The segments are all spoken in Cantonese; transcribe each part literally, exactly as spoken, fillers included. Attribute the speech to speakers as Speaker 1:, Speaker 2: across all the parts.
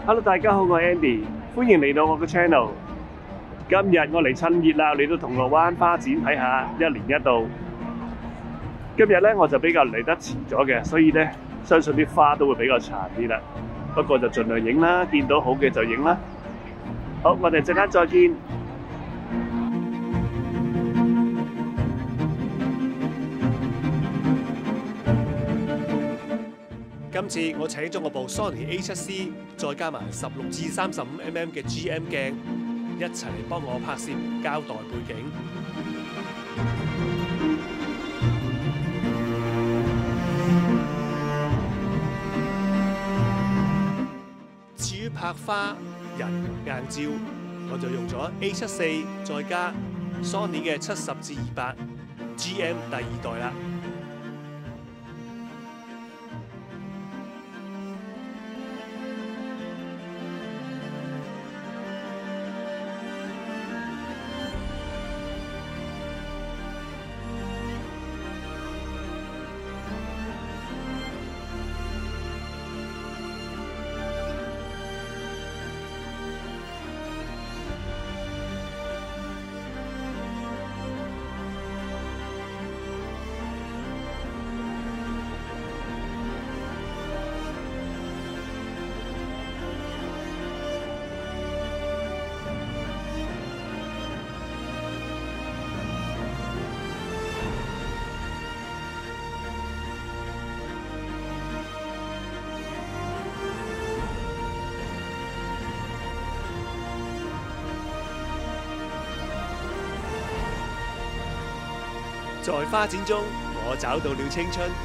Speaker 1: Hello， 大家好，我係 Andy， 歡迎嚟到我嘅 channel。今日我嚟趁熱鬧嚟到銅鑼灣花展睇下，一年一度。今日咧我就比較嚟得遲咗嘅，所以咧相信啲花都會比較殘啲啦。不過就盡量影啦，見到好嘅就影啦。好，我哋陣間再見。今次我請咗我部 Sony A 七 C， 再加埋十六至三十五 mm 嘅 G M 鏡，一齊嚟幫我拍攝交代背景。至於拍花、人硬照，我就用咗 A 七四再加 Sony 嘅七十至二百 G M 第二代啦。在花展中，我找到了青春。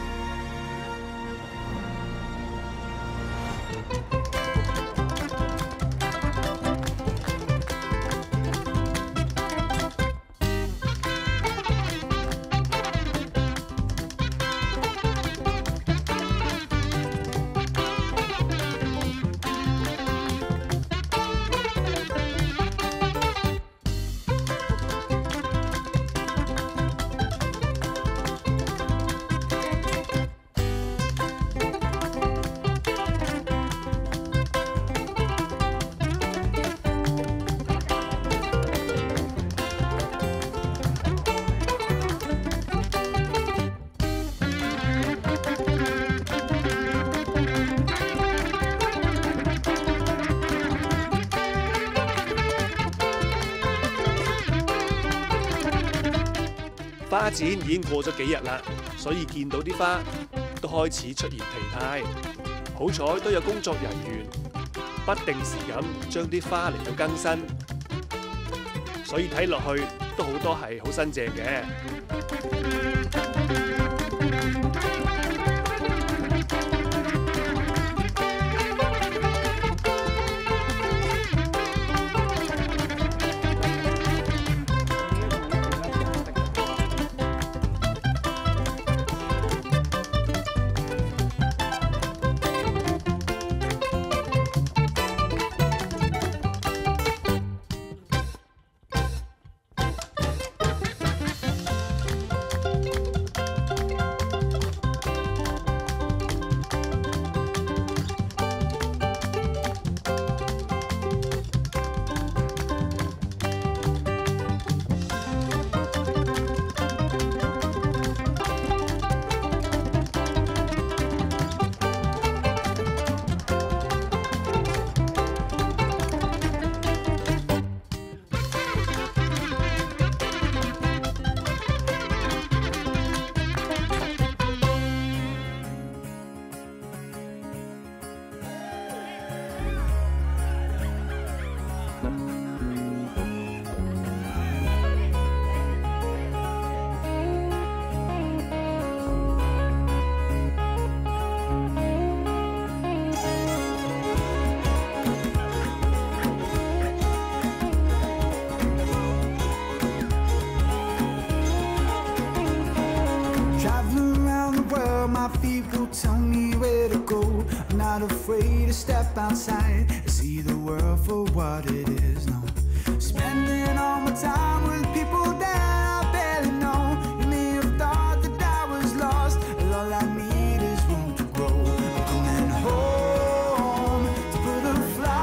Speaker 1: 花展已經過咗幾日啦，所以見到啲花都開始出現疲態。好彩都有工作人員不定時咁將啲花嚟到更新，所以睇落去都好多係好新淨嘅。
Speaker 2: Not afraid to step outside and see the world for what it is. No, spending all my time with people that I barely know. You may have thought that I was lost, and all I need is room to grow. I'm coming home to put a fly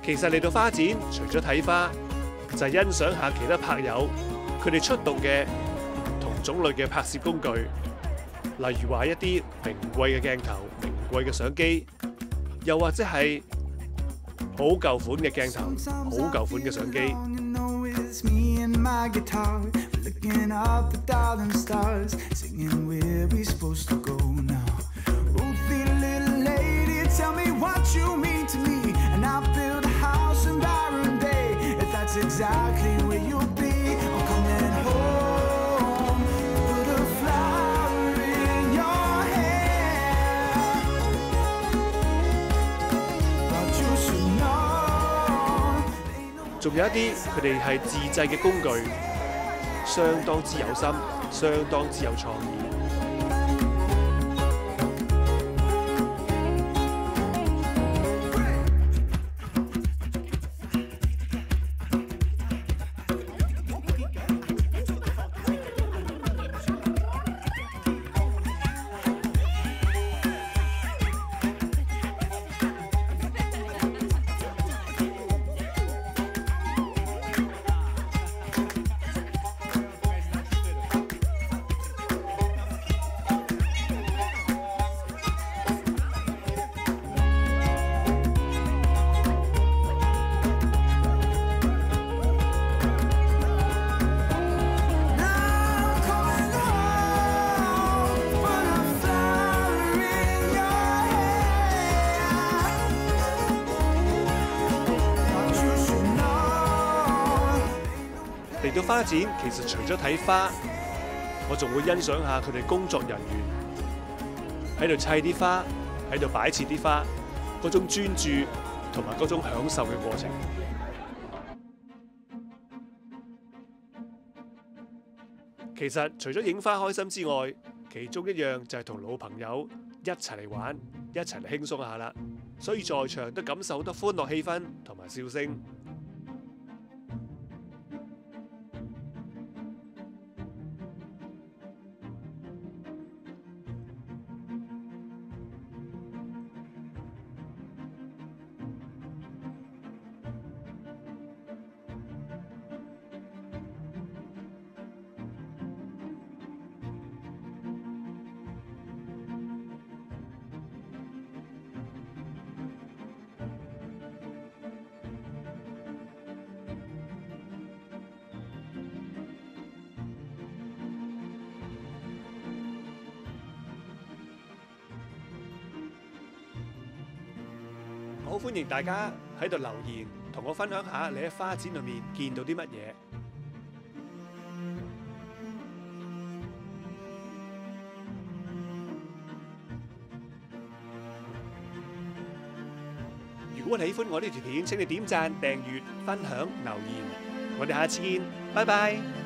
Speaker 1: 其實嚟到花展，除咗睇花，就係欣賞下其他拍友佢哋出動嘅唔同種類嘅拍攝工具，例如話一啲名貴嘅鏡頭、名貴嘅相機，又或者係好舊款嘅鏡頭、好舊款嘅相機。
Speaker 2: Exactly where you'll be. I'm coming home. Put a flower in your hair. But you should know.
Speaker 1: 仲有一啲佢哋係自製嘅工具，相當之有心，相當之有創意。 嚟到花展，其實除咗睇花，我仲會欣賞下佢哋工作人員喺度砌啲花，喺度擺設啲花，嗰種專注同埋嗰種享受嘅過程。其實除咗影花開心之外，其中一樣就係同老朋友一齊嚟玩，一齊嚟輕鬆下啦。所以在場都感受好多歡樂氣氛同埋笑聲。好歡迎大家喺度留言，同我分享下你喺花展裏面見到啲乜嘢。如果你喜歡我呢條片，請你點讚、訂閱、分享、留言。我哋下次見，拜拜。